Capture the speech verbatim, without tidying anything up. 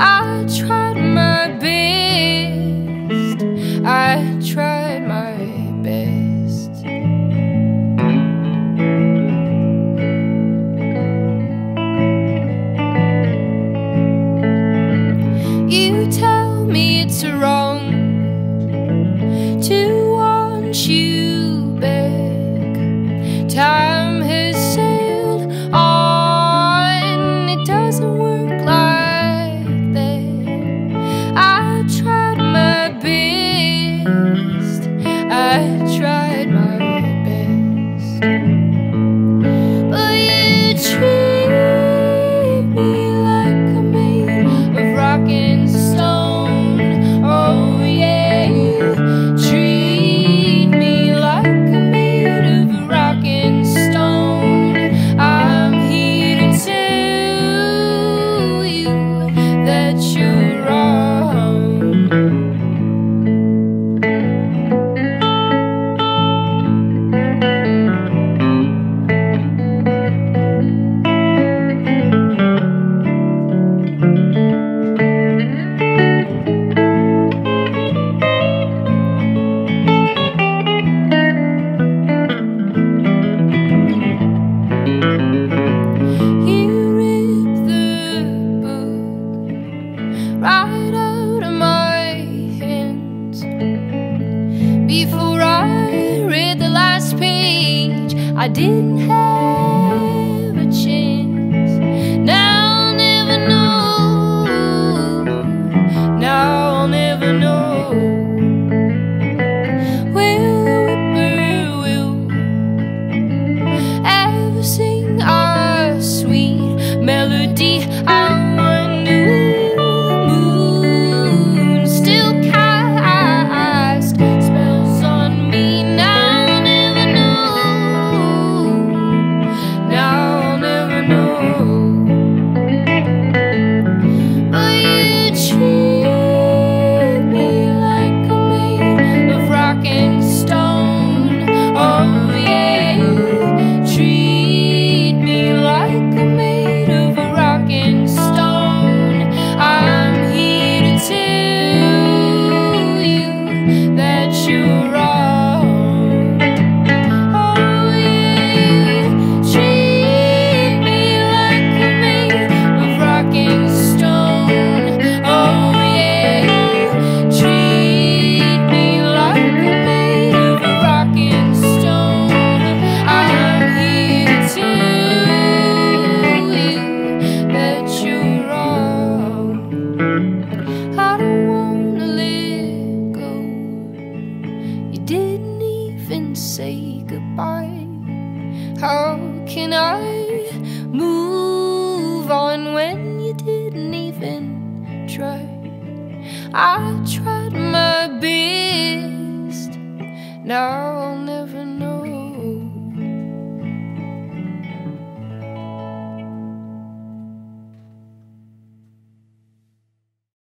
I tried my best, I tried my best. You tell me it's wrong to want you back. Time has sailed on, it doesn't work like that. I tried my best, I tried my best, but you treat me like I'm made of rock and stone. Oh yeah, you treat me like I'm made of rock and stone. I'm here to tell you that you're wrong. Right out of my hands. Before I read the last page, I didn't have a chance. Now I'll never know. Now I'll never know. Will the whippoorwill ever sing our sweet melody? I wonder. Didn't even say goodbye. How can I move on when you didn't even try? I tried my best, now